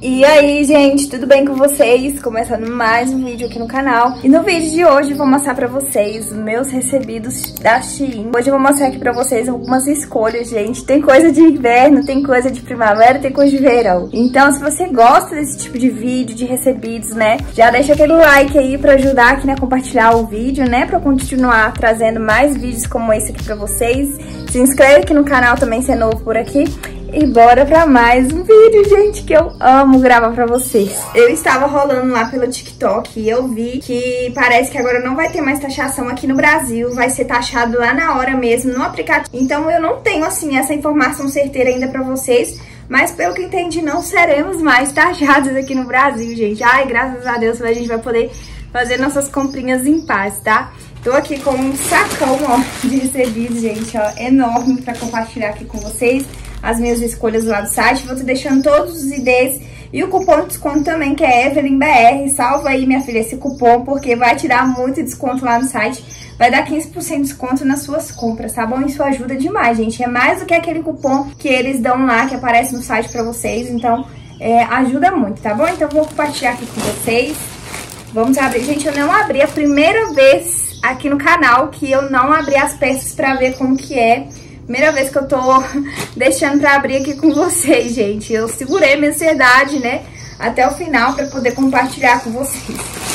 E aí, gente, tudo bem com vocês? Começando mais um vídeo aqui no canal. E no vídeo de hoje eu vou mostrar pra vocês os meus recebidos da Shein. Hoje eu vou mostrar aqui pra vocês algumas escolhas, gente. Tem coisa de inverno, tem coisa de primavera, tem coisa de verão. Então, se você gosta desse tipo de vídeo, de recebidos, né, já deixa aquele like aí pra ajudar aqui, né, a compartilhar o vídeo, né, pra eu continuar trazendo mais vídeos como esse aqui pra vocês. Se inscreve aqui no canal também, se é novo por aqui. E bora pra mais um vídeo, gente, que eu amo gravar pra vocês. Eu estava rolando lá pelo TikTok e eu vi que parece que agora não vai ter mais taxação aqui no Brasil. Vai ser taxado lá na hora mesmo, no aplicativo. Então eu não tenho, assim, essa informação certeira ainda pra vocês. Mas pelo que entendi, não seremos mais taxados aqui no Brasil, gente. Ai, graças a Deus, a gente vai poder fazer nossas comprinhas em paz, tá? Tô aqui com um sacão, ó, de recebidos, gente, ó, enorme pra compartilhar aqui com vocês. As minhas escolhas lá do site, vou te deixando todos os IDs e o cupom de desconto também, que é EvelynBR. Salva aí, minha filha, esse cupom, porque vai te dar muito desconto lá no site. Vai dar 15% de desconto nas suas compras, tá bom? Isso ajuda demais, gente. É mais do que aquele cupom que eles dão lá, que aparece no site pra vocês. Então, ajuda muito, tá bom? Então, vou compartilhar aqui com vocês. Vamos abrir. Gente, eu não abri a primeira vez aqui no canal que eu não abri as peças pra ver como que é. Primeira vez que eu tô deixando pra abrir aqui com vocês, gente. Eu segurei minha ansiedade, né, até o final pra poder compartilhar com vocês.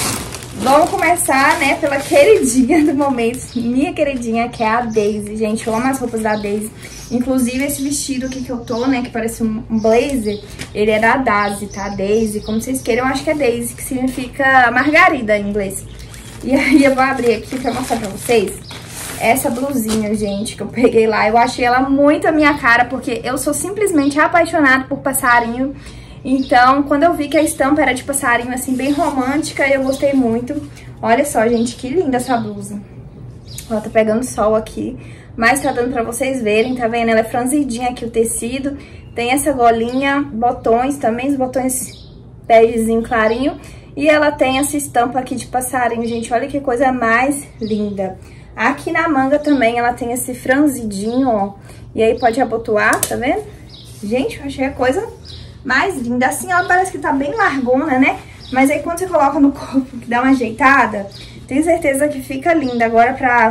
Vamos começar, né, pela queridinha do momento. Minha queridinha, que é a Daisy, gente. Eu amo as roupas da Daisy. Inclusive, esse vestido aqui que eu tô, né, que parece um blazer, ele é da Daisy, tá? Daisy, como vocês queiram, eu acho que é Daisy, que significa margarida em inglês. E aí eu vou abrir aqui pra mostrar pra vocês essa blusinha, gente, que eu peguei lá. Eu achei ela muito a minha cara, porque eu sou simplesmente apaixonada por passarinho. Então, quando eu vi que a estampa era de passarinho, assim, bem romântica, eu gostei muito. Olha só, gente, que linda essa blusa. Ó, tá pegando sol aqui, mas tá dando pra vocês verem, tá vendo? Ela é franzidinha aqui, o tecido. Tem essa golinha, botões também, os botões begezinho clarinho. E ela tem essa estampa aqui de passarinho, gente. Olha que coisa mais linda. Aqui na manga também ela tem esse franzidinho, ó. E aí pode abotoar, tá vendo? Gente, eu achei a coisa mais linda. Assim, ela parece que tá bem largona, né? Mas aí quando você coloca no corpo, que dá uma ajeitada, tenho certeza que fica linda. Agora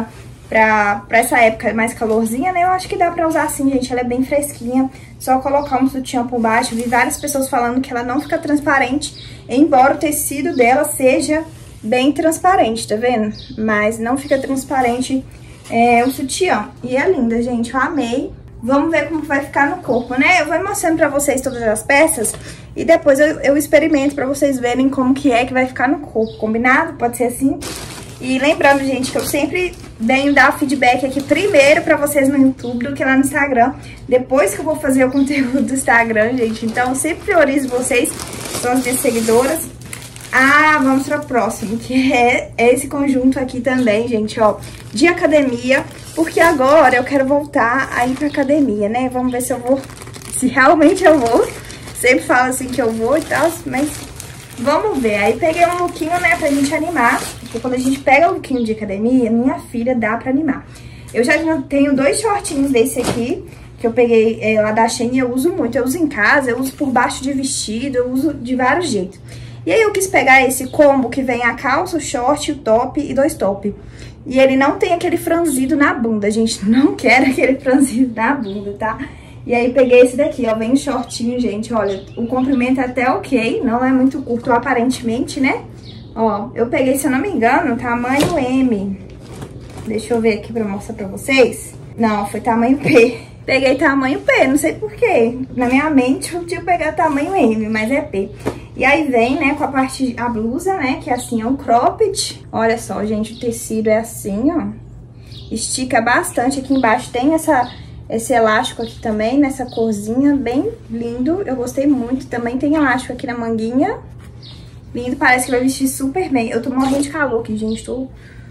pra essa época mais calorzinha, né? Eu acho que dá pra usar assim, gente. Ela é bem fresquinha. Só colocar um sutiã por baixo. Vi várias pessoas falando que ela não fica transparente, embora o tecido dela seja bem transparente, tá vendo? Mas não fica transparente o sutiã. E é linda, gente, eu amei. Vamos ver como vai ficar no corpo, né? Eu vou mostrando pra vocês todas as peças e depois eu experimento pra vocês verem como que vai ficar no corpo, combinado? Pode ser assim? E lembrando, gente, que eu sempre venho dar feedback aqui primeiro pra vocês no YouTube do que lá no Instagram. Depois que eu vou fazer o conteúdo do Instagram, gente. Então, eu sempre priorizo vocês, que são as minhas seguidoras. Ah, vamos para o próximo, que é esse conjunto aqui também, gente, ó, de academia, porque agora eu quero voltar a ir pra academia, né? Vamos ver se eu vou, se realmente eu vou. Sempre falo assim que eu vou e tal, mas vamos ver. Aí peguei um lookinho, né, pra gente animar, porque quando a gente pega o lookinho de academia, minha filha, dá pra animar. Eu já tenho 2 shortinhos desse aqui, que eu peguei lá da Shein e eu uso muito. Eu uso em casa, eu uso por baixo de vestido, eu uso de vários jeitos. E aí eu quis pegar esse combo que vem a calça, o short, o top e 2 top. E ele não tem aquele franzido na bunda, gente. Não quero aquele franzido na bunda, tá? E aí peguei esse daqui, ó. Vem um shortinho, gente. Olha, o comprimento é até ok. Não é muito curto aparentemente, né? Ó, eu peguei, se eu não me engano, tamanho M. Deixa eu ver aqui pra mostrar pra vocês. Não, foi tamanho P. Peguei tamanho P, não sei porquê. Na minha mente eu tinha pegado tamanho M, mas é P. E aí vem, né, com a blusa, né, que é assim, é um cropped. Olha só, gente, o tecido é assim, ó. Estica bastante. Aqui embaixo tem esse elástico aqui também, nessa corzinha, bem lindo. Eu gostei muito. Também tem elástico aqui na manguinha. Lindo, parece que vai vestir super bem. Eu tô morrendo de calor aqui, gente, tô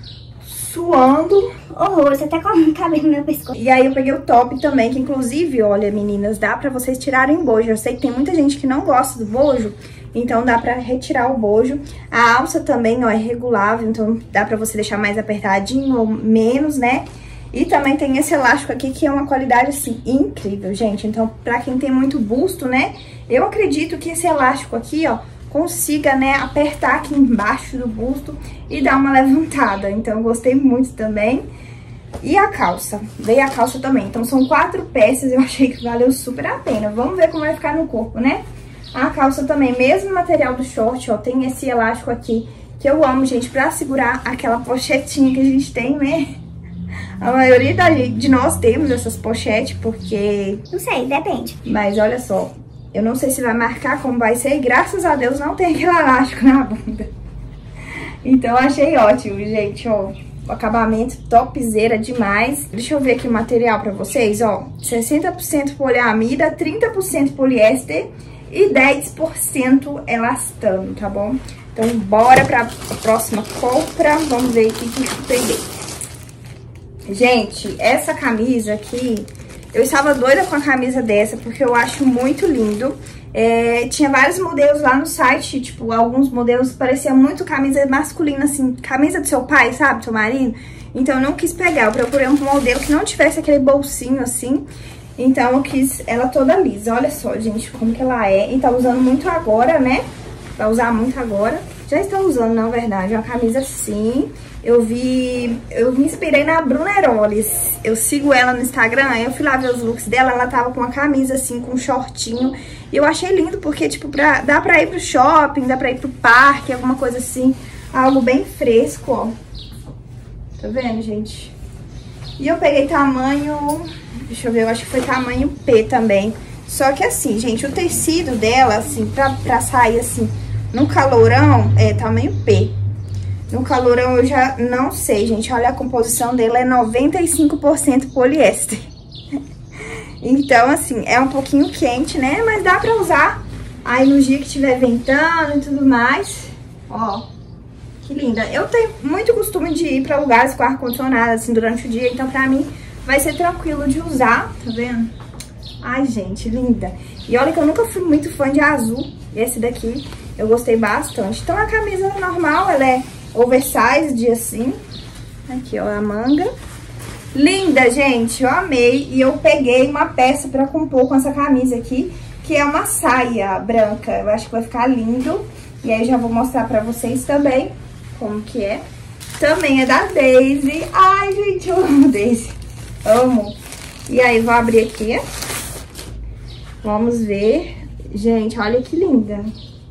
suando horrores, até com o cabelo no meu pescoço. E aí eu peguei o top também, que inclusive, olha, meninas, dá pra vocês tirarem o bojo. Eu sei que tem muita gente que não gosta do bojo, então dá pra retirar o bojo. A alça também, ó, é regulável, então dá pra você deixar mais apertadinho ou menos, né? E também tem esse elástico aqui, que é uma qualidade, assim, incrível, gente. Então, pra quem tem muito busto, né, eu acredito que esse elástico aqui, ó, consiga, né, apertar aqui embaixo do busto e dar uma levantada. Então, eu gostei muito também. E a calça, veio a calça também. Então, são 4 peças, eu achei que valeu super a pena. Vamos ver como vai ficar no corpo, né? A calça também, mesmo material do short, ó, tem esse elástico aqui, que eu amo, gente, pra segurar aquela pochetinha que a gente tem, né? A maioria de nós temos essas pochetes, porque... Não sei, depende. Mas olha só, eu não sei se vai marcar como vai ser, e graças a Deus não tem aquele elástico na bunda. Então, achei ótimo, gente, ó. O acabamento topzera demais. Deixa eu ver aqui o material pra vocês, ó. 60% poliamida, 30% poliéster e 10% elastano, tá bom? Então, bora pra próxima compra. Vamos ver aqui o que eu peguei. Gente, essa camisa aqui, eu estava doida com a camisa dessa, porque eu acho muito lindo. Tinha vários modelos lá no site, tipo, alguns modelos pareciam muito camisa masculina, assim, camisa do seu pai, sabe, do seu marido. Então, eu não quis pegar, eu procurei um modelo que não tivesse aquele bolsinho, assim. Então, eu quis ela toda lisa. Olha só, gente, como que ela é. E tá usando muito agora, né? Vai usar muito agora. Já estão usando, na verdade, uma camisa assim. Eu me inspirei na Bruna Heroles. Eu sigo ela no Instagram, aí eu fui lá ver os looks dela. Ela tava com uma camisa assim, com um shortinho. E eu achei lindo, porque, tipo, dá pra ir pro shopping, dá pra ir pro parque, alguma coisa assim. Algo bem fresco, ó. Tá vendo, gente? E eu peguei tamanho... Deixa eu ver, eu acho que foi tamanho P também. Só que assim, gente, o tecido dela, assim, pra sair, assim, no calorão, é tamanho P. No calorão eu já não sei, gente. Olha, a composição dela é 95% poliéster. Então, assim, é um pouquinho quente, né? Mas dá pra usar aí no dia que estiver ventando e tudo mais. Ó, que linda. Eu tenho muito costume de ir pra lugares com ar-condicionado, assim, durante o dia. Então, pra mim, vai ser tranquilo de usar, tá vendo? Ai, gente, linda. E olha que eu nunca fui muito fã de azul. Esse daqui eu gostei bastante. Então, a camisa normal, ela é oversized, assim. Aqui, ó, a manga. Linda, gente, eu amei. E eu peguei uma peça pra compor com essa camisa aqui, que é uma saia branca. Eu acho que vai ficar lindo. E aí, já vou mostrar pra vocês também como que é. Também é da Daisy. Ai, gente, eu amo Daisy. Amo. E aí, vou abrir aqui. Vamos ver. Gente, olha que linda.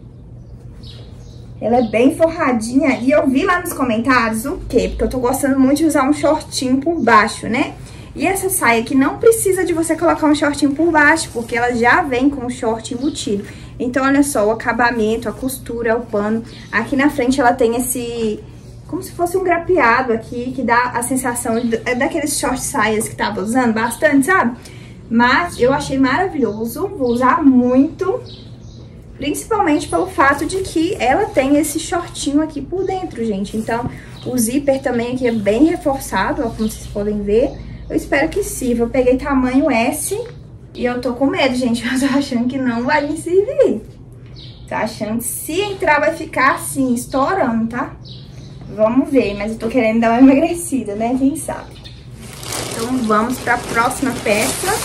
Ela é bem forradinha. E eu vi lá nos comentários o quê? Porque eu tô gostando muito de usar um shortinho por baixo, né? E essa saia aqui não precisa de você colocar um shortinho por baixo, porque ela já vem com o short embutido. Então, olha só, o acabamento, a costura, o pano. Aqui na frente ela tem esse... como se fosse um grapeado aqui, que dá a sensação daqueles short saias que tava usando bastante, sabe? Mas eu achei maravilhoso, vou usar muito, principalmente pelo fato de que ela tem esse shortinho aqui por dentro, gente. Então, o zíper também aqui é bem reforçado, ó, como vocês podem ver. Eu espero que sirva. Eu peguei tamanho S e eu tô com medo, gente. Eu tô achando que não vai me servir. Tô achando que se entrar vai ficar assim, estourando, tá? Vamos ver, mas eu tô querendo dar uma emagrecida, né? Quem sabe? Então, vamos pra próxima peça.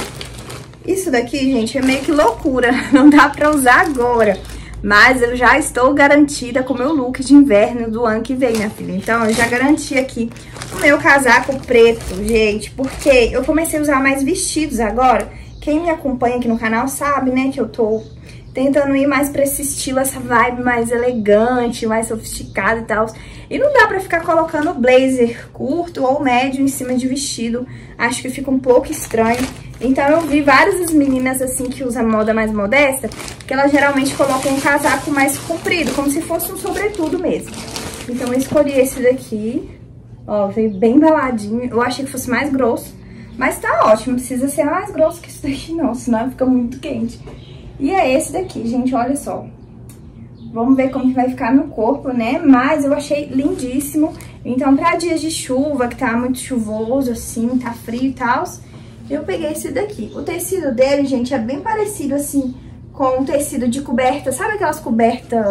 Isso daqui, gente, é meio que loucura. Não dá pra usar agora. Mas eu já estou garantida com o meu look de inverno do ano que vem, minha filha. Então, eu já garanti aqui o meu casaco preto, gente. Porque eu comecei a usar mais vestidos agora. Quem me acompanha aqui no canal sabe, né, que eu tô tentando ir mais pra esse estilo, essa vibe mais elegante, mais sofisticada e tal. E não dá pra ficar colocando blazer curto ou médio em cima de vestido. Acho que fica um pouco estranho. Então eu vi várias meninas assim que usam moda mais modesta, que elas geralmente colocam um casaco mais comprido, como se fosse um sobretudo mesmo. Então eu escolhi esse daqui. Ó, veio bem embaladinho. Eu achei que fosse mais grosso, mas tá ótimo. Não precisa ser mais grosso que isso daqui não, senão fica muito quente. E é esse daqui, gente, olha só. Vamos ver como que vai ficar no corpo, né? Mas eu achei lindíssimo. Então, pra dias de chuva, que tá muito chuvoso, assim, tá frio e tal, eu peguei esse daqui. O tecido dele, gente, é bem parecido, assim, com o tecido de coberta. Sabe aquelas cobertas...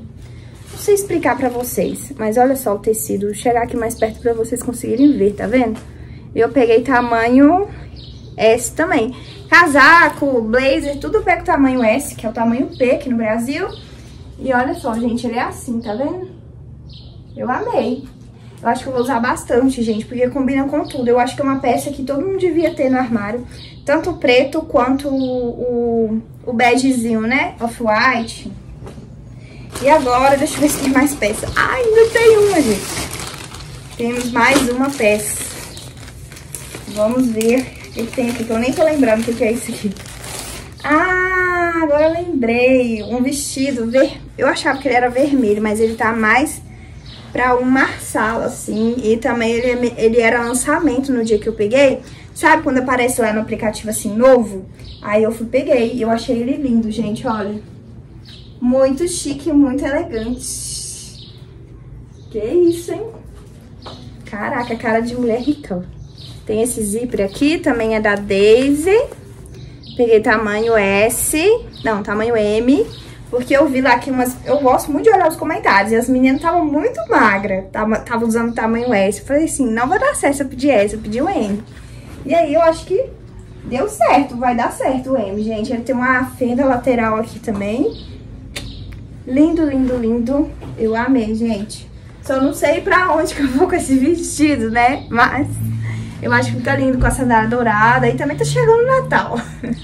Não sei explicar pra vocês, mas olha só o tecido. Vou chegar aqui mais perto pra vocês conseguirem ver, tá vendo? Eu peguei tamanho S também. Casaco, blazer, tudo eu pego tamanho S, que é o tamanho P aqui no Brasil. E olha só, gente, ele é assim, tá vendo? Eu amei. Eu acho que eu vou usar bastante, gente, porque combina com tudo. Eu acho que é uma peça que todo mundo devia ter no armário. Tanto o preto quanto o begezinho, né? Off-white. E agora, deixa eu ver se tem mais peça. Ai, ainda tem uma, gente. Temos mais uma peça. Vamos ver o que tem aqui, que eu nem tô lembrando o que é isso aqui. Ah, agora eu lembrei. Um vestido Eu achava que ele era vermelho, mas ele tá mais pra um marsala, assim. E também ele era lançamento no dia que eu peguei. Sabe quando aparece lá no aplicativo, assim, novo? Aí eu peguei e eu achei ele lindo, gente, olha. Muito chique, muito elegante. Que isso, hein? Caraca, cara de mulher rica. Tem esse zíper aqui, também é da Daisy. Peguei tamanho S, não, tamanho M. Porque eu vi lá que eu gosto muito de olhar os comentários. E as meninas estavam muito magras. Tava usando tamanho S. Eu falei assim, não vai dar certo se eu pedir S, eu pedi o M. E aí eu acho que deu certo, vai dar certo o M, gente. Ele tem uma fenda lateral aqui também. Lindo, lindo, lindo. Eu amei, gente. Só não sei pra onde que eu vou com esse vestido, né? Mas eu acho que fica lindo com a sandália dourada. E também tá chegando o Natal.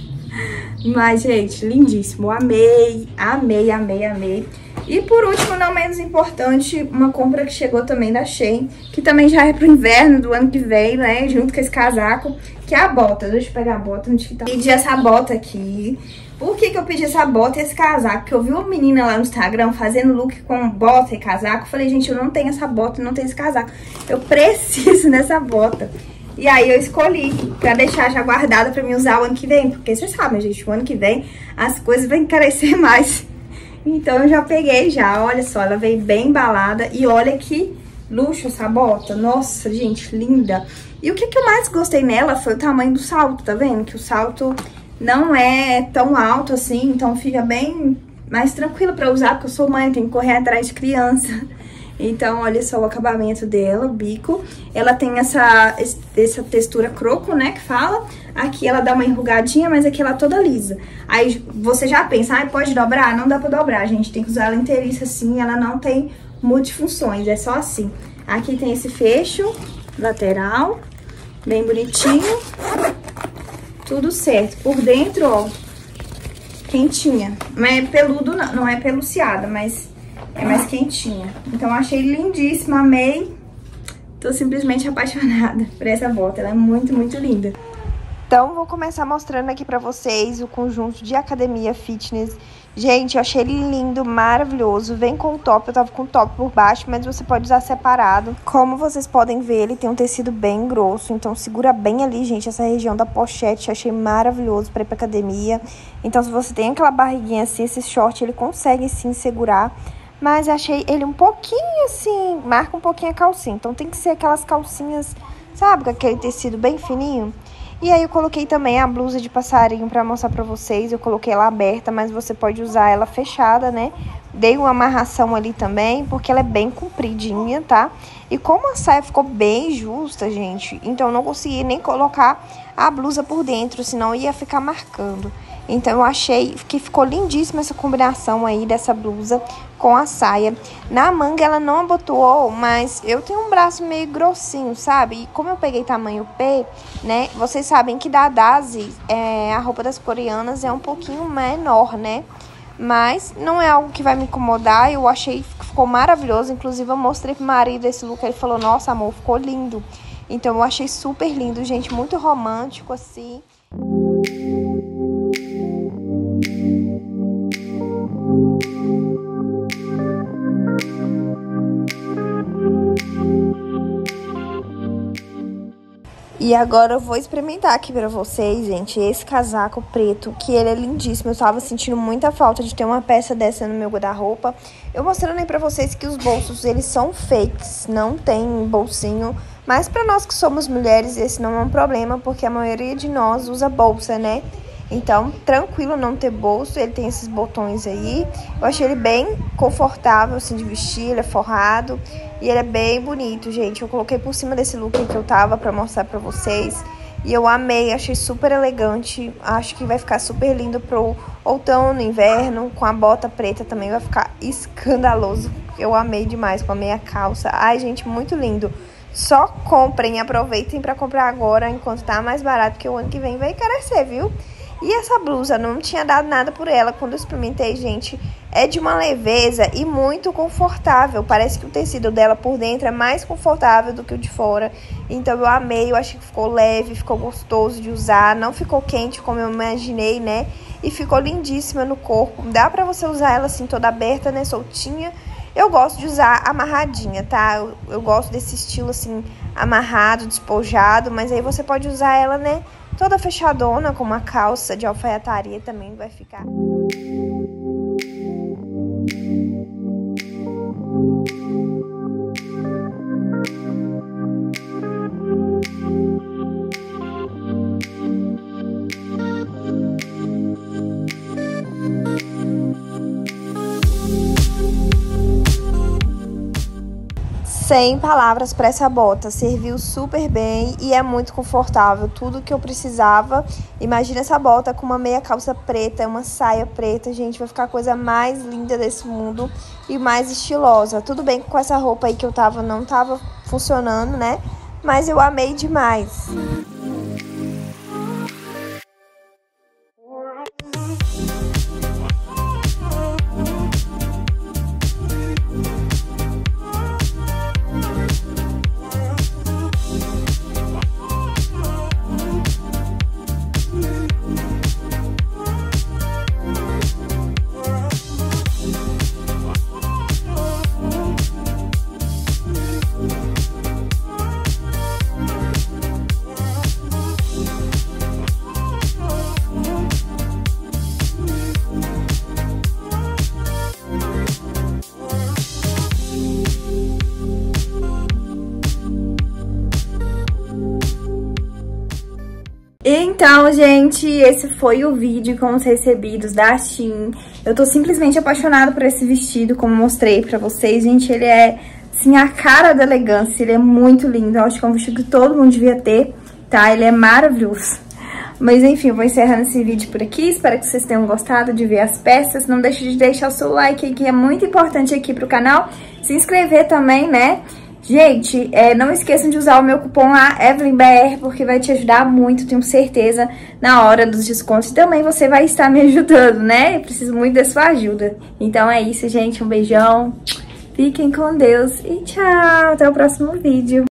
Mas, gente, lindíssimo. Amei, amei, amei, amei. E por último, não menos importante, uma compra que chegou também da Shein, que também já é pro inverno do ano que vem, né? Junto com esse casaco, que é a bota. Deixa eu pegar a bota, onde que tá? Pedi essa bota aqui. Por que que eu pedi essa bota e esse casaco? Porque eu vi uma menina lá no Instagram fazendo look com bota e casaco. Eu falei, gente, eu não tenho essa bota, não tenho esse casaco. Eu preciso dessa bota. E aí eu escolhi pra deixar já guardada pra mim usar o ano que vem. Porque vocês sabem, gente, o ano que vem as coisas vão encarecer mais. Então eu já peguei já, olha só, ela veio bem embalada. E olha que luxo essa bota. Nossa, gente, linda. E o que eu mais gostei nela foi o tamanho do salto, tá vendo? Que o salto não é tão alto assim, então fica bem mais tranquilo pra usar. Porque eu sou mãe, tenho que correr atrás de criança. Então, olha só o acabamento dela, o bico. Ela tem essa textura croco, né, que fala. Aqui ela dá uma enrugadinha, mas aqui ela é toda lisa. Aí você já pensa, ah, pode dobrar? Não dá pra dobrar, gente. Tem que usar ela inteiriça assim, ela não tem multifunções, é só assim. Aqui tem esse fecho lateral, bem bonitinho. Tudo certo. Por dentro, ó, quentinha. Não é peludo, não é peluciada, mas é mais quentinha. Então, eu achei lindíssima, amei. Tô simplesmente apaixonada por essa bota. Ela é muito, muito linda. Então, vou começar mostrando aqui pra vocês o conjunto de academia fitness. Gente, eu achei ele lindo, maravilhoso. Vem com o top, eu tava com o top por baixo, mas você pode usar separado. Como vocês podem ver, ele tem um tecido bem grosso, então segura bem ali, gente, essa região da pochete. Eu achei maravilhoso pra ir pra academia. Então, se você tem aquela barriguinha assim, esse short, ele consegue sim segurar. Mas achei ele um pouquinho assim, marca um pouquinho a calcinha. Então tem que ser aquelas calcinhas, sabe, com aquele tecido bem fininho. E aí eu coloquei também a blusa de passarinho pra mostrar pra vocês. Eu coloquei ela aberta, mas você pode usar ela fechada, né? Dei uma amarração ali também, porque ela é bem compridinha, tá? E como a saia ficou bem justa, gente, então eu não consegui nem colocar a blusa por dentro, senão ia ficar marcando. Então, eu achei que ficou lindíssima essa combinação aí dessa blusa com a saia. Na manga, ela não abotoou, mas eu tenho um braço meio grossinho, sabe? E como eu peguei tamanho P, né? Vocês sabem que da Daisy, a roupa das coreanas é um pouquinho menor, né? Mas não é algo que vai me incomodar. Eu achei que ficou maravilhoso. Inclusive, eu mostrei pro marido esse look. Ele falou, nossa, amor, ficou lindo. Então, eu achei super lindo, gente. Muito romântico, assim. E agora eu vou experimentar aqui pra vocês, gente, esse casaco preto, que ele é lindíssimo. Eu tava sentindo muita falta de ter uma peça dessa no meu guarda-roupa. Eu mostrando aí pra vocês que os bolsos, eles são fakes, não tem bolsinho. Mas pra nós que somos mulheres, esse não é um problema, porque a maioria de nós usa bolsa, né? Então, tranquilo não ter bolso, ele tem esses botões aí. Eu achei ele bem confortável, assim, de vestir, ele é forrado e ele é bem bonito, gente. Eu coloquei por cima desse look que eu tava pra mostrar pra vocês. E eu amei, achei super elegante, acho que vai ficar super lindo pro outono, inverno, com a bota preta também vai ficar escandaloso. Eu amei demais com a meia calça. Ai, gente, muito lindo. Só comprem, aproveitem pra comprar agora, enquanto tá mais barato, porque o ano que vem vai encarecer, viu? E essa blusa, não tinha dado nada por ela quando eu experimentei, gente. É de uma leveza e muito confortável. Parece que o tecido dela por dentro é mais confortável do que o de fora. Então eu amei, eu achei que ficou leve, ficou gostoso de usar. Não ficou quente como eu imaginei, né? E ficou lindíssima no corpo. Dá pra você usar ela assim toda aberta, né? Soltinha. Eu gosto de usar amarradinha, tá? Eu gosto desse estilo assim, amarrado, despojado. Mas aí você pode usar ela, né? Toda fechadona, com uma calça de alfaiataria também vai ficar. Sem palavras para essa bota, serviu super bem e é muito confortável, tudo que eu precisava. Imagina essa bota com uma meia calça preta, uma saia preta, gente, vai ficar a coisa mais linda desse mundo e mais estilosa. Tudo bem que com essa roupa aí que eu tava, não tava funcionando, né? Mas eu amei demais. Então, gente, esse foi o vídeo com os recebidos da Shein. Eu tô simplesmente apaixonada por esse vestido, como mostrei pra vocês. Gente, ele é, assim, a cara da elegância. Ele é muito lindo. Eu acho que é um vestido que todo mundo devia ter, tá? Ele é maravilhoso. Mas, enfim, eu vou encerrando esse vídeo por aqui. Espero que vocês tenham gostado de ver as peças. Não deixe de deixar o seu like, que é muito importante aqui pro canal. Se inscrever também, né? Gente, não esqueçam de usar o meu cupom lá, EvelynBR, porque vai te ajudar muito, tenho certeza, na hora dos descontos. E também você vai estar me ajudando, né? Eu preciso muito da sua ajuda. Então é isso, gente. Um beijão. Fiquem com Deus e tchau. Até o próximo vídeo.